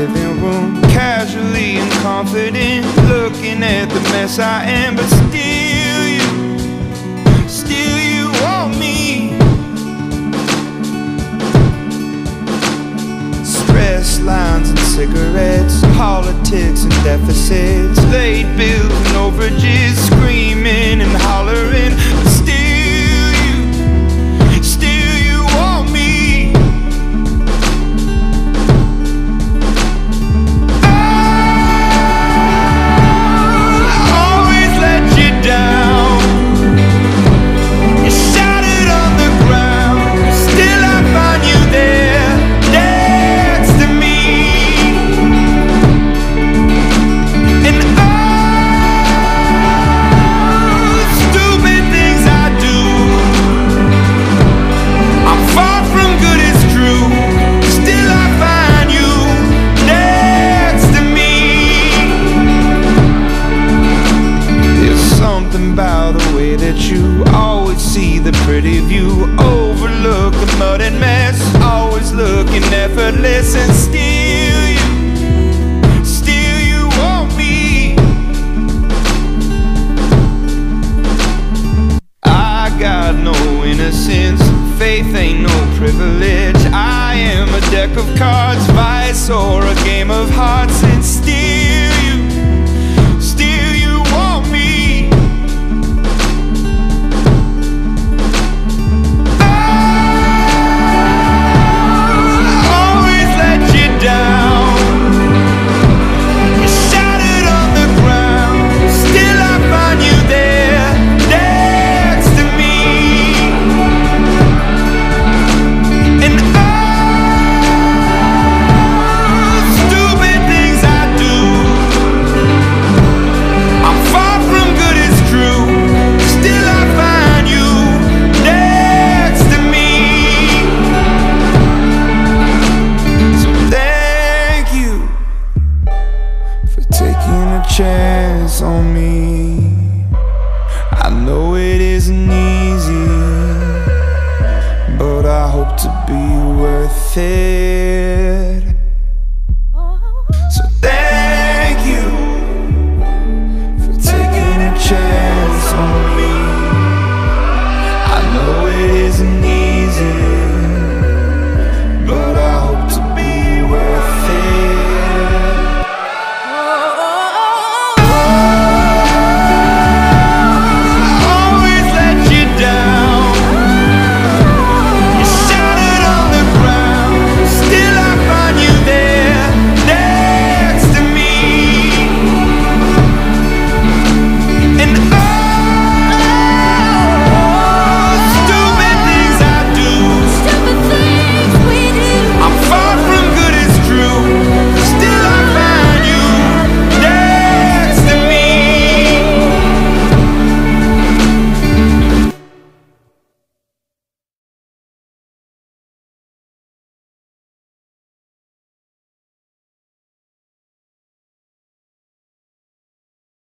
living room, casually and confident, looking at the mess I am. But still you want me. Stress lines and cigarettes, politics and deficits, late bills and overages, screaming and hollering. But still you want me. About the way that you always see the pretty view, overlook the mud and mess, always looking effortless. And still you want me. I got no innocence, faith ain't no privilege. I am a deck of cards.